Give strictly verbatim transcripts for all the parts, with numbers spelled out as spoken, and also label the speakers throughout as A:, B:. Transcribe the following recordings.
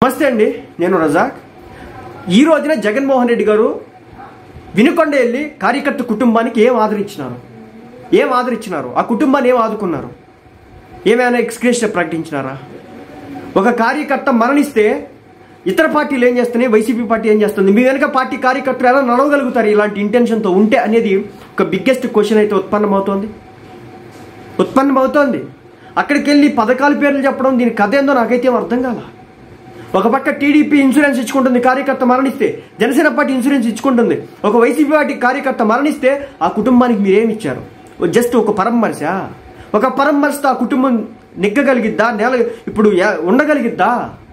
A: నమస్తే అండి, నేను రజాక్. ఈ రోజున జగన్మోహన్ రెడ్డి గారు వినుకొండ వెళ్ళి కార్యకర్త కుటుంబానికి ఏం ఆదరించినారు ఏం ఆదరించినారు ఆ కుటుంబాన్ని ఏం ఆదుకున్నారు? ఏమైనా ఎక్స్గ్రేషన్ ప్రకటించినారా? ఒక కార్యకర్త మరణిస్తే ఇతర పార్టీలు ఏం చేస్తున్నాయి, వైసీపీ పార్టీ ఏం చేస్తుంది, మీ వెనక పార్టీ కార్యకర్తలు ఎలా నడవగలుగుతారు ఇలాంటి ఇంటెన్షన్తో ఉంటే అనేది ఒక బిగ్గెస్ట్ క్వశ్చన్ అయితే ఉత్పన్నమవుతోంది ఉత్పన్నమవుతోంది అక్కడికి వెళ్ళి పథకాల పేర్లు చెప్పడం, దీని కథ ఏందో నాకైతే ఏం అర్థం కాల. ఒక పక్క టీడీపీ ఇన్సూరెన్స్ ఇచ్చుకుంటుంది కార్యకర్త మరణిస్తే, జనసేన పార్టీ ఇన్సూరెన్స్ ఇచ్చుకుంటుంది. ఒక వైసీపీ పార్టీ కార్యకర్త మరణిస్తే ఆ కుటుంబానికి మీరేమి ఇచ్చారు? జస్ట్ ఒక పరామర్శ. ఒక పరామర్శతో ఆ కుటుంబం నెగ్గగలిగిద్దా? నేల ఇప్పుడు ఉండగలిగిద్దా?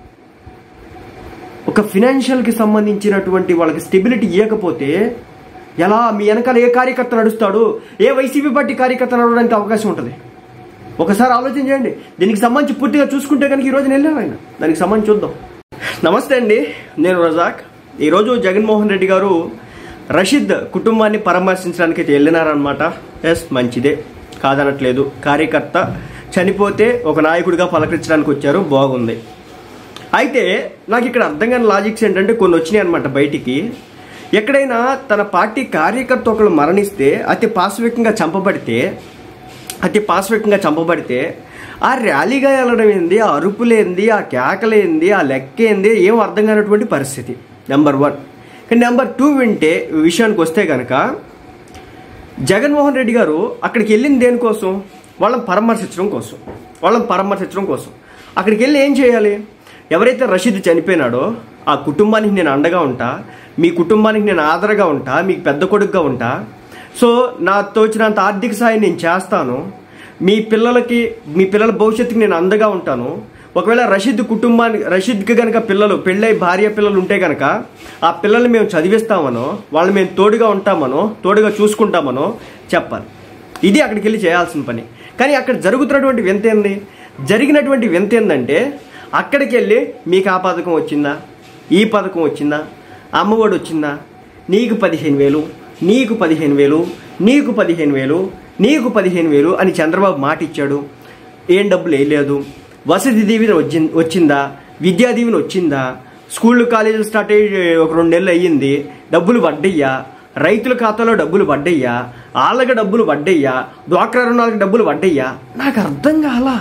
A: ఒక ఫినాన్షియల్కి సంబంధించినటువంటి వాళ్ళకి స్టెబిలిటీ ఇవ్వకపోతే ఎలా మీ వెనకాల ఏ కార్యకర్త నడుస్తాడు? ఏ వైసీపీ పార్టీ కార్యకర్త నడవడానికి అవకాశం ఉంటుంది? ఒకసారి ఆలోచన చేయండి. దీనికి సంబంధించి పూర్తిగా చూసుకుంటే కనుక ఈరోజు వెళ్ళాను ఆయన దానికి సంబంధించి చూద్దాం. నమస్తే అండి, నేను రజాక్. ఈరోజు జగన్మోహన్ రెడ్డి గారు రషీద్ కుటుంబాన్ని పరామర్శించడానికి అయితే వెళ్ళినారనమాట. ఎస్, మంచిదే, కాదనట్లేదు. కార్యకర్త చనిపోతే ఒక నాయకుడిగా పలకరించడానికి వచ్చారు, బాగుంది. అయితే నాకు ఇక్కడ అర్థం కాని లాజిక్స్ ఏంటంటే కొన్ని వచ్చినాయి అనమాట బయటికి. ఎక్కడైనా తన పార్టీ కార్యకర్త ఒకళ్ళు మరణిస్తే, అతి పాశవికంగా చంపబడితే అతి పాశవికంగా చంపబడితే ఆ ర్యాలీగా వెళ్ళడం ఏంది, ఆ అరుపులేంది, ఆ కేకలేంది, ఆ లెక్కేంది, ఏం అర్థం కానటువంటి పరిస్థితి నెంబర్ వన్. కానీ నెంబర్ టూ వింటే విషయానికి వస్తే కనుక జగన్మోహన్ రెడ్డి గారు అక్కడికి వెళ్ళింది దేనికోసం? వాళ్ళని పరామర్శించడం కోసం వాళ్ళని పరామర్శించడం కోసం అక్కడికి వెళ్ళి ఏం చేయాలి? ఎవరైతే రషీద్ చనిపోయినాడో ఆ కుటుంబానికి నేను అండగా ఉంటా, మీ కుటుంబానికి నేను ఆదరగా ఉంటా, మీకు పెద్ద కొడుకుగా ఉంటా, సో నా తోచినంత ఆర్థిక సాయం నేను చేస్తాను, మీ పిల్లలకి మీ పిల్లల భవిష్యత్తుకి నేను అండగా ఉంటాను. ఒకవేళ రషీద్ కుటుంబానికి రషీద్కి కనుక పిల్లలు పెళ్ళై భార్య పిల్లలు ఉంటే కనుక ఆ పిల్లల్ని మేము చదివిస్తామనో, వాళ్ళు మేము తోడుగా ఉంటామనో, తోడుగా చూసుకుంటామనో చెప్పాలి. ఇది అక్కడికి వెళ్ళి చేయాల్సిన పని. కానీ అక్కడ జరుగుతున్నటువంటి వింత ఏంది? జరిగినటువంటి వింత ఏంటంటే అక్కడికి వెళ్ళి మీకు ఆ పథకం వచ్చిందా, ఈ పథకం వచ్చిందా, అమ్మఒడి వచ్చిందా, నీకు పదిహేను వేలు నీకు పదిహేను వేలు నీకు పదిహేను వేలు నీకు పదిహేను వేలు అని చంద్రబాబు మాట ఇచ్చాడు. ఏం డబ్బులు వేయలేదు. వసతి దీవెన వచ్చి వచ్చిందా విద్యా దీవెన వచ్చిందా? స్కూళ్ళు కాలేజీలు స్టార్ట్ అయ్యి ఒక రెండు నెలలు అయ్యింది, డబ్బులు పడ్డయ్యా? రైతుల ఖాతాలో డబ్బులు పడ్డయ్యా? వాళ్ళకి డబ్బులు పడ్డయ్యా? డ్వాక్రా రుణాలకు డబ్బులు పడ్డయ్యా? నాకు అర్థం కాలా.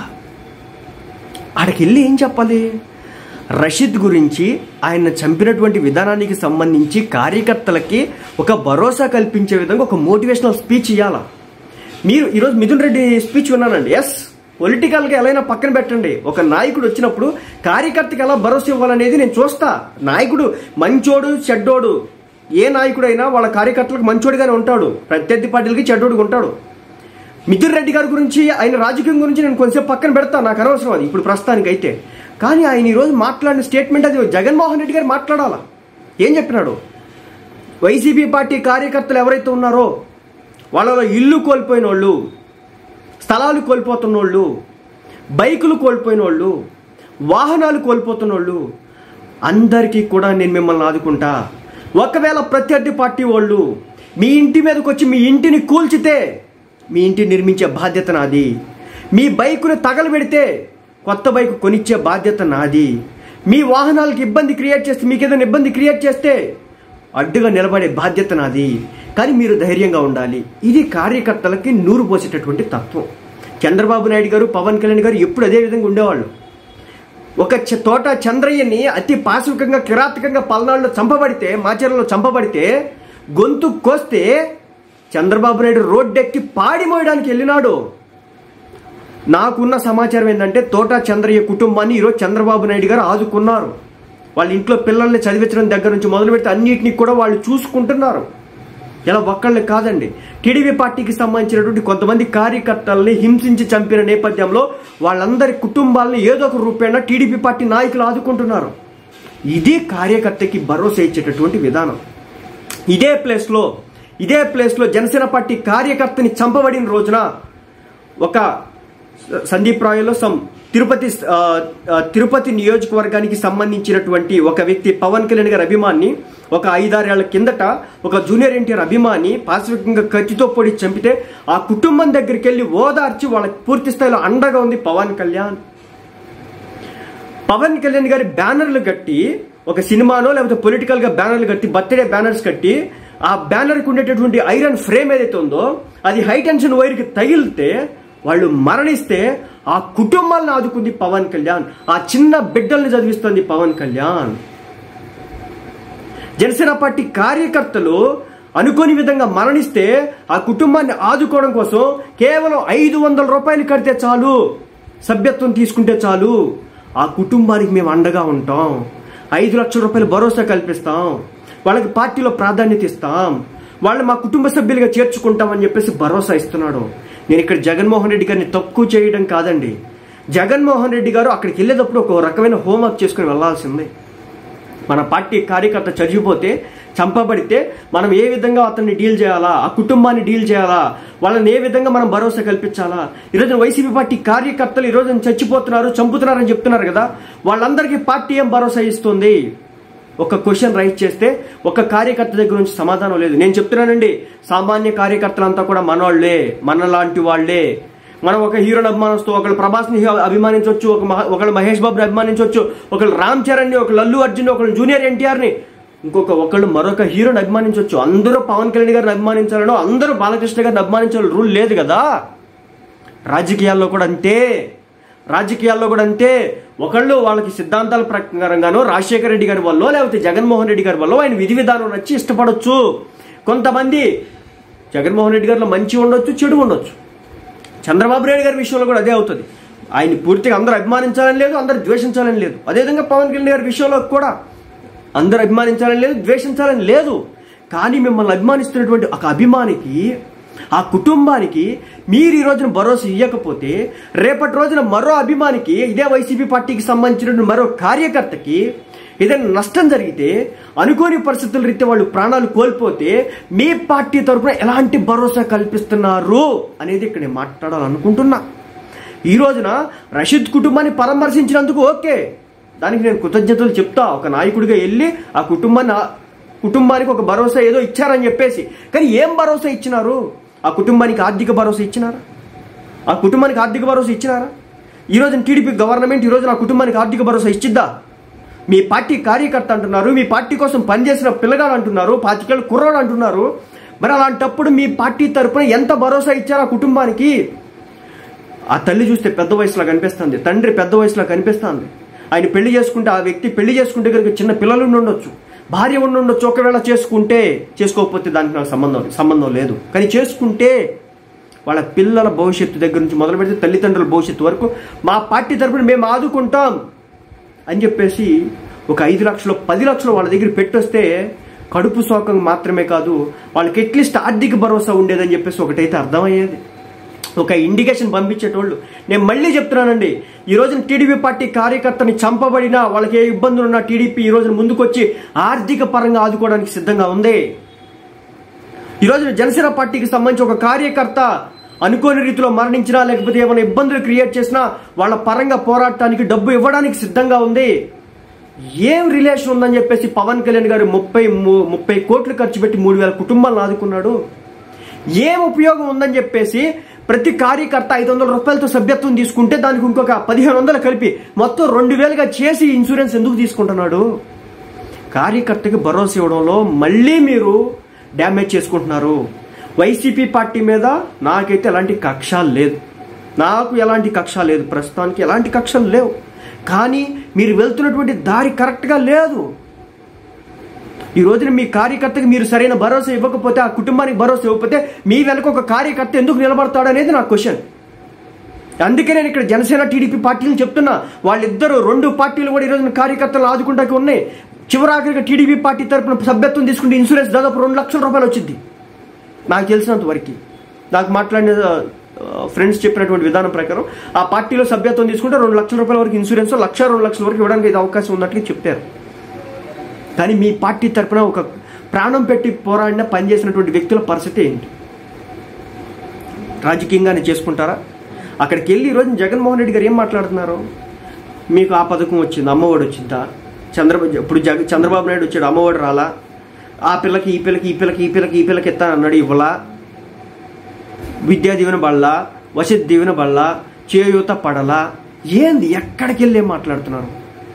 A: ఆడికి వెళ్ళి ఏం చెప్పాలి? రషీద్ గురించి, ఆయన చంపినటువంటి విధానానికి సంబంధించి కార్యకర్తలకి ఒక భరోసా కల్పించే విధంగా ఒక మోటివేషనల్ స్పీచ్ ఇవ్వాలా. మీరు ఈరోజు మిథున్ రెడ్డి స్పీచ్ విన్నానండి. ఎస్, పొలిటికల్గా ఎలా అయినా పక్కన పెట్టండి. ఒక నాయకుడు వచ్చినప్పుడు కార్యకర్తకి ఎలా భరోసా ఇవ్వాలనేది నేను చూస్తా. నాయకుడు మంచోడు చెడ్డోడు, ఏ నాయకుడైనా వాళ్ళ కార్యకర్తలకు మంచోడుగానే ఉంటాడు, ప్రత్యర్థి పార్టీలకి చెడ్డోడుగా ఉంటాడు. మిథున్ రెడ్డి గారి గురించి, ఆయన రాజకీయం గురించి నేను కొంచెం పక్కన పెడతాను, నాకు అనవసరం అది ఇప్పుడు ప్రస్తుతానికైతే. కానీ ఆయన ఈరోజు మాట్లాడిన స్టేట్మెంట్ అది జగన్మోహన్ రెడ్డి గారు మాట్లాడాలా. ఏం చెప్పినాడు? వైసీపీ పార్టీ కార్యకర్తలు ఎవరైతే ఉన్నారో వాళ్ళలో ఇల్లు కోల్పోయిన వాళ్ళు, స్థలాలు కోల్పోతున్న వాళ్ళు, బైకులు కోల్పోయిన వాళ్ళు, వాహనాలు కోల్పోతున్న వాళ్ళు అందరికీ కూడా నేను మిమ్మల్ని ఆదుకుంటా. ఒకవేళ ప్రత్యర్థి పార్టీ వాళ్ళు మీ ఇంటి మీదకి వచ్చి మీ ఇంటిని కూల్చితే మీ ఇంటిని నిర్మించే బాధ్యత నాది. మీ బైకుని తగలబెడితే కొత్త బైక్ కొనిచ్చే బాధ్యత నాది. మీ వాహనాలకు ఇబ్బంది క్రియేట్ చేస్తే, మీకు ఏదైనా ఇబ్బంది క్రియేట్ చేస్తే అడ్డుగా నిలబడే బాధ్యత నాది. కానీ మీరు ధైర్యంగా ఉండాలి. ఇది కార్యకర్తలకి నూరు పోసేటటువంటి తత్వం. చంద్రబాబు నాయుడు గారు, పవన్ కళ్యాణ్ గారు ఎప్పుడు అదే విధంగా ఉండేవాళ్ళు. ఒక తోట చంద్రయ్యని అతి పాశవికంగా కిరాతకంగా పల్నాడులో చంపబడితే, మాచర్లలో చంపబడితే, గొంతు కోస్తే చంద్రబాబు నాయుడు రోడ్డెక్కి పాడి మోయడానికి వెళ్ళినాడు. నాకున్న సమాచారం ఏంటంటే తోట చంద్రయ్య కుటుంబాన్ని ఈరోజు చంద్రబాబు నాయుడు గారు ఆదుకున్నారు. వాళ్ళ ఇంట్లో పిల్లల్ని చదివించడం దగ్గర నుంచి మొదలు పెడితే అన్నిటినీ కూడా వాళ్ళు చూసుకుంటున్నారు. ఇలా ఒక్కళ్ళే కాదండి, టీడీపీ పార్టీకి సంబంధించినటువంటి కొంతమంది కార్యకర్తల్ని హింసించి చంపిన నేపథ్యంలో వాళ్ళందరి కుటుంబాలని ఏదో ఒక రూపేణ టీడీపీ పార్టీ నాయకులు ఆదుకుంటున్నారు. ఇది కార్యకర్తకి భరోసా ఇచ్చేటటువంటి విధానం. ఇదే ప్లేస్లో ఇదే ప్లేస్లో జనసేన పార్టీ కార్యకర్తని చంపబడిన రోజున ఒక సందీప్ రాయలో సమ్ తిరుపతి తిరుపతి నియోజకవర్గానికి సంబంధించినటువంటి ఒక వ్యక్తి, పవన్ కళ్యాణ్ గారి అభిమాని, ఒక ఐదారేళ్ల కిందట ఒక జూనియర్ ఎన్టీఆర్ అభిమాని పాశవికంగా కత్తితో పొడి చంపితే ఆ కుటుంబం దగ్గరికి వెళ్ళి ఓదార్చి వాళ్ళకి పూర్తి స్థాయిలో అండగా ఉంది పవన్ కళ్యాణ్. పవన్ కళ్యాణ్ గారి బ్యానర్లు కట్టి, ఒక సినిమానో లేకపోతే పొలిటికల్ గా బ్యానర్లు కట్టి, బర్త్డే బ్యానర్స్ కట్టి, ఆ బ్యానర్కి ఉండేటటువంటి ఐరన్ ఫ్రేమ్ ఏదైతే ఉందో అది హై టెన్షన్ వైర్కి తగిలితే వాళ్ళు మరణిస్తే ఆ కుటుంబాలను ఆదుకుంది పవన్ కళ్యాణ్, ఆ చిన్న బిడ్డల్ని చదివిస్తుంది పవన్ కళ్యాణ్. జనసేన పార్టీ కార్యకర్తలు అనుకోని విధంగా మరణిస్తే ఆ కుటుంబాన్ని ఆదుకోవడం కోసం కేవలం ఐదు వందల రూపాయలు కడితే చాలు, సభ్యత్వం తీసుకుంటే చాలు, ఆ కుటుంబానికి మేము అండగా ఉంటాం, ఐదు లక్షల రూపాయలు భరోసా కల్పిస్తాం, వాళ్ళకి పార్టీలో ప్రాధాన్యత ఇస్తాం, వాళ్ళు మా కుటుంబ సభ్యులుగా చేర్చుకుంటామని చెప్పేసి భరోసా ఇస్తున్నాడు. నేను ఇక్కడ జగన్మోహన్ రెడ్డి గారిని తక్కువ చేయడం కాదండి. జగన్మోహన్ రెడ్డి గారు అక్కడికి వెళ్ళేటప్పుడు ఒక రకమైన హోంవర్క్ చేసుకుని వెళ్లాల్సిందే. మన పార్టీ కార్యకర్త చనిపోతే, చంపబడితే మనం ఏ విధంగా అతన్ని డీల్ చేయాలా, ఆ కుటుంబాన్ని డీల్ చేయాలా, వాళ్ళని ఏ విధంగా మనం భరోసా కల్పించాలా. ఈరోజు వైసీపీ పార్టీ కార్యకర్తలు ఈరోజు చచ్చిపోతున్నారు, చంపుతున్నారని చెప్తున్నారు కదా, వాళ్ళందరికీ పార్టీ ఏం భరోసా ఇస్తుంది? ఒక క్వశ్చన్ రైజ్ చేస్తే ఒక కార్యకర్త దగ్గర నుంచి సమాధానం లేదు. నేను చెప్తున్నానండి, సామాన్య కార్యకర్తలంతా కూడా మనోళ్లే, మనలాంటి వాళ్లే. మనం ఒక హీరోని అభిమానిస్తూ ఒకళ్ళు ప్రభాస్ని అభిమానించవచ్చు, ఒక ఒకళ్ళు మహేష్ బాబుని అభిమానించవచ్చు, ఒకళ్ళు రామ్ చరణ్ని, ఒకళ్ళు అల్లు అర్జున్, ఒకళ్ళు జూనియర్ ఎన్టీఆర్ని, ఇంకొక ఒకళ్ళు మరొక హీరోని అభిమానించవచ్చు. అందరూ పవన్ కళ్యాణ్ గారిని అభిమానించాలనో అందరూ బాలకృష్ణ గారిని అభిమానించాలని రూల్ లేదు కదా. రాజకీయాల్లో కూడా అంతే, రాజకీయాల్లో కూడా అంతే. ఒకళ్ళు వాళ్ళకి సిద్ధాంతాల ప్రకారంగానో రాజశేఖర రెడ్డి గారి వల్ల లేకపోతే జగన్మోహన్ రెడ్డి గారి వల్ల ఆయన విధి విధానం నచ్చి ఇష్టపడవచ్చు. కొంతమంది జగన్మోహన్ రెడ్డి గారిలో మంచి ఉండొచ్చు, చెడు ఉండొచ్చు. చంద్రబాబు నాయుడు గారి విషయంలో కూడా అదే అవుతుంది. ఆయన పూర్తిగా అందరూ అభిమానించాలని లేదు, అందరూ ద్వేషించాలని లేదు. అదేవిధంగా పవన్ కళ్యాణ్ గారి విషయంలో కూడా అందరూ అభిమానించాలని లేదు, ద్వేషించాలని లేదు. కానీ మిమ్మల్ని అభిమానిస్తున్నటువంటి ఒక అభిమానికి, ఆ కుటుంబానికి మీరు ఈ రోజున భరోసా ఇవ్వకపోతే రేపటి రోజున మరో అభిమానికి, ఇదే వైసీపీ పార్టీకి సంబంధించిన మరో కార్యకర్తకి ఏదైనా నష్టం జరిగితే, అనుకోని పరిస్థితుల రీత్యా వాళ్ళు ప్రాణాలు కోల్పోతే మీ పార్టీ తరఫున ఎలాంటి భరోసా కల్పిస్తున్నారు అనేది ఇక్కడ నేను మాట్లాడాలనుకుంటున్నా. ఈ రోజున రషీద్ కుటుంబాన్ని పరామర్శించినందుకు ఓకే, దానికి నేను కృతజ్ఞతలు చెప్తా. ఒక నాయకుడిగా వెళ్ళి ఆ కుటుంబాన్ని కుటుంబానికి ఒక భరోసా ఏదో ఇచ్చారని చెప్పేసి, కానీ ఏం భరోసా ఇచ్చినారు? ఆ కుటుంబానికి ఆర్థిక భరోసా ఇచ్చినారా? ఆ కుటుంబానికి ఆర్థిక భరోసా ఇచ్చినారా? ఈ రోజున టీడీపీ గవర్నమెంట్ ఈ రోజున ఆ కుటుంబానికి ఆర్థిక భరోసా ఇచ్చిద్దా? మీ పార్టీ కార్యకర్త అంటున్నారు, మీ పార్టీ కోసం పనిచేసిన పిల్లగాడు అంటున్నారు, పాతికేళ్ళు కుర్రాడు అంటున్నారు. మరి అలాంటప్పుడు మీ పార్టీ తరఫున ఎంత భరోసా ఇచ్చారు ఆ కుటుంబానికి? ఆ తల్లి చూస్తే పెద్ద వయసులో కనిపిస్తుంది, తండ్రి పెద్ద వయసులో కనిపిస్తుంది. ఆయన పెళ్లి చేసుకుంటే, ఆ వ్యక్తి పెళ్లి చేసుకుంటే కనుక చిన్న పిల్లలు ఉండొచ్చు, భార్య ఉండి ఉండొచ్చు. ఒకవేళ చేసుకుంటే, చేసుకోకపోతే దానికి నాకు సంబంధం సంబంధం లేదు. కానీ చేసుకుంటే వాళ్ళ పిల్లల భవిష్యత్తు దగ్గర నుంచి మొదలు పెడితే తల్లిదండ్రుల భవిష్యత్తు వరకు మా పార్టీ తరఫున మేము ఆదుకుంటాం అని చెప్పేసి ఒక ఐదు లక్షలు పది లక్షలు వాళ్ళ దగ్గర పెట్టొస్తే కడుపు శోకం మాత్రమే కాదు, వాళ్ళకి అట్లీస్ట్ ఆర్థిక భరోసా ఉండేదని చెప్పేసి ఒకటైతే అర్థమయ్యేది, ఒక ఇండికేషన్ పంపించేటోళ్ళు. నేను మళ్ళీ చెప్తున్నానండి, ఈ రోజున టీడీపీ పార్టీ కార్యకర్తని చంపబడినా, వాళ్ళకి ఏ ఇబ్బందులు ఉన్నా టీడీపీ ఈ రోజున ముందుకొచ్చి ఆర్థిక పరంగా ఆదుకోవడానికి సిద్ధంగా ఉంది. ఈ రోజున జనసేన పార్టీకి సంబంధించి ఒక కార్యకర్త అనుకోని రీతిలో మరణించినా, లేకపోతే ఏమైనా ఇబ్బందులు క్రియేట్ చేసినా వాళ్ళ పరంగా పోరాటానికి డబ్బు ఇవ్వడానికి సిద్ధంగా ఉంది. ఏం రిలేషన్ ఉందని చెప్పేసి పవన్ కళ్యాణ్ గారు ముప్పై ముప్పై కోట్లు ఖర్చు పెట్టి మూడు వేల కుటుంబాలను ఆదుకున్నాడు. ఏం ఉపయోగం ఉందని చెప్పేసి ప్రతి కార్యకర్త ఐదు వందల రూపాయలతో సభ్యత్వం తీసుకుంటే దానికి ఇంకొక పదిహేను వందలు కలిపి మొత్తం రెండు వేలుగా చేసి ఇన్సూరెన్స్ ఎందుకు తీసుకుంటున్నాడు? కార్యకర్తకి భరోసా ఇవ్వడంలో మళ్ళీ మీరు డ్యామేజ్ చేసుకుంటున్నారు. వైసీపీ పార్టీ మీద నాకైతే ఎలాంటి కక్ష లేదు, నాకు ఎలాంటి కక్ష లేదు, ప్రస్తుతానికి ఎలాంటి కక్షలు లేవు. కానీ మీరు వెళ్తున్నటువంటి దారి కరెక్ట్గా లేదు. ఈ రోజున మీ కార్యకర్తకి మీరు సరైన భరోసా ఇవ్వకపోతే, ఆ కుటుంబానికి భరోసా ఇవ్వకపోతే మీ వెనక ఒక కార్యకర్త ఎందుకు నిలబడతాడు అనేది నా క్వశ్చన్. అందుకే నేను ఇక్కడ జనసేన టీడీపీ పార్టీలు చెప్తున్నా, వాళ్ళిద్దరు రెండు పార్టీలు కూడా ఈ రోజున కార్యకర్తలు ఆదుకుంటాకి ఉన్నాయి. చివరాఖరిగా టీడీపీ పార్టీ తరఫున సభ్యత్వం తీసుకుంటే ఇన్సూరెన్స్ దాదాపు రెండు లక్షల రూపాయలు వచ్చింది నాకు తెలిసినంత వరకు. నాకు మాట్లాడిన ఫ్రెండ్స్ చెప్పినటువంటి విధానం ప్రకారం ఆ పార్టీలో సభ్యత్వం తీసుకుంటే రెండు లక్షల రూపాయల వరకు ఇన్సూరెన్స్, లక్ష రెండు లక్షల వరకు ఇవ్వడానికి ఇది అవకాశం ఉన్నట్లు చెప్పారు. కానీ మీ పార్టీ తరఫున ఒక ప్రాణం పెట్టి పోరాడిన పనిచేసినటువంటి వ్యక్తుల పరిస్థితి ఏంటి? రాజకీయంగానే చేసుకుంటారా? అక్కడికి వెళ్ళి ఈరోజు జగన్మోహన్ రెడ్డి గారు ఏం మాట్లాడుతున్నారు? మీకు ఆ పథకం వచ్చింది, అమ్మఒడి వచ్చిందా? చంద్రబాబు ఇప్పుడు జగ చంద్రబాబు నాయుడు వచ్చాడు, అమ్మఒడి రాలా? ఆ పిల్లకి ఈ పిల్లకి ఈ పిల్లకి ఈ పిల్లకి ఈ పిల్లకి ఎత్తాను అన్నాడు, ఇవ్వలా? విద్యా దీవెన బళ్ళా, వసతి దీవెన బళ్ళా, చేయూత పడలా? ఏంది? ఎక్కడికి వెళ్ళి ఏం మాట్లాడుతున్నారు?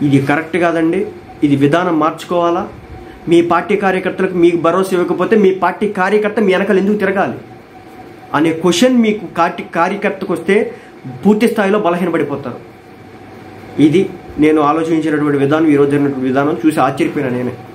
A: ఇది కరెక్ట్ కాదండి, ఇది విధానం మార్చుకోవాలా, మీ పార్టీ కార్యకర్తలకు మీకు భరోసా ఇవ్వకపోతే మీ పార్టీ కార్యకర్త మీ వెనకాల ఎందుకు తిరగాలి అనే క్వశ్చన్ మీకు పార్టీ కార్యకర్తకు వస్తే పూర్తి స్థాయిలో బలహీనపడిపోతారు. ఇది నేను ఆలోచించినటువంటి విధానం, ఈరోజు జరిగినటువంటి విధానం చూసి ఆశ్చర్యపోయినా నేనే.